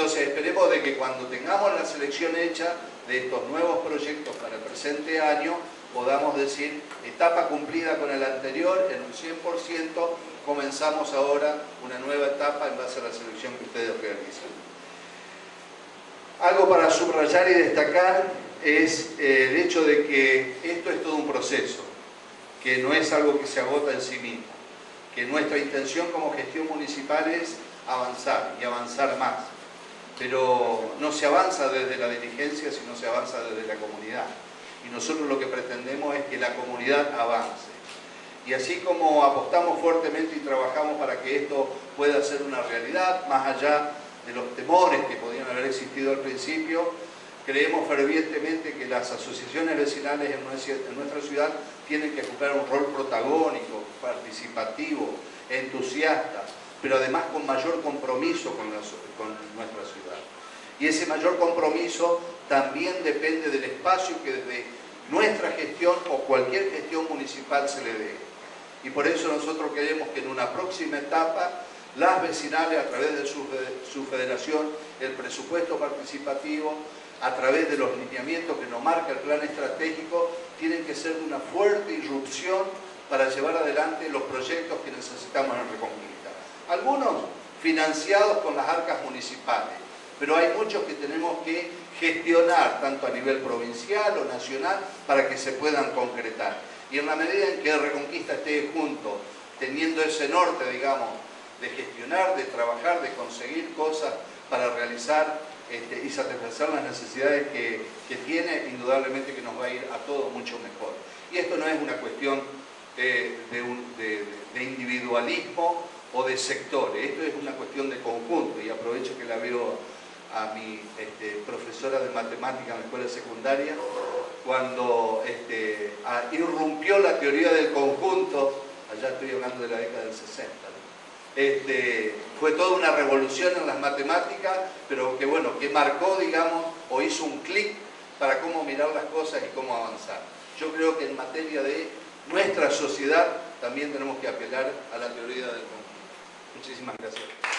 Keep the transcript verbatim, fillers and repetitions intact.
Entonces esperemos de que cuando tengamos la selección hecha de estos nuevos proyectos para el presente año, podamos decir, etapa cumplida con el anterior en un cien por ciento, comenzamos ahora una nueva etapa en base a la selección que ustedes realizan. Algo para subrayar y destacar es eh, el hecho de que esto es todo un proceso, que no es algo que se agota en sí mismo, que nuestra intención como gestión municipal es avanzar y avanzar más, pero no se avanza desde la dirigencia, sino se avanza desde la comunidad. Y nosotros lo que pretendemos es que la comunidad avance. Y así como apostamos fuertemente y trabajamos para que esto pueda ser una realidad, más allá de los temores que podían haber existido al principio, creemos fervientemente que las asociaciones vecinales en nuestra ciudad tienen que jugar un rol protagónico, participativo, entusiasta, pero además con mayor compromiso con, la, con nuestra ciudad. Y ese mayor compromiso también depende del espacio que desde nuestra gestión o cualquier gestión municipal se le dé. Y por eso nosotros queremos que en una próxima etapa las vecinales, a través de su, su federación, el presupuesto participativo, a través de los lineamientos que nos marca el plan estratégico, tienen que ser una fuerte irrupción para llevar adelante los proyectos que necesitamos en Reconquista. Algunos financiados con las arcas municipales, pero hay muchos que tenemos que gestionar, tanto a nivel provincial o nacional, para que se puedan concretar. Y en la medida en que Reconquista esté junto, teniendo ese norte, digamos, de gestionar, de trabajar, de conseguir cosas para realizar este, y satisfacer las necesidades que, que tiene, indudablemente que nos va a ir a todos mucho mejor. Y esto no es una cuestión eh, de, un, de, de individualismo o de sectores, esto es una cuestión de conjunto, y aprovecho que la veo a mi este, profesora de matemática en la escuela secundaria, cuando este, a, irrumpió la teoría del conjunto, allá estoy hablando de la década del sesenta, ¿no? Este, fue toda una revolución en las matemáticas, pero que bueno, que marcó, digamos, o hizo un clic para cómo mirar las cosas y cómo avanzar. Yo creo que en materia de nuestra sociedad también tenemos que apelar a la teoría del conjunto. Muchísimas gracias.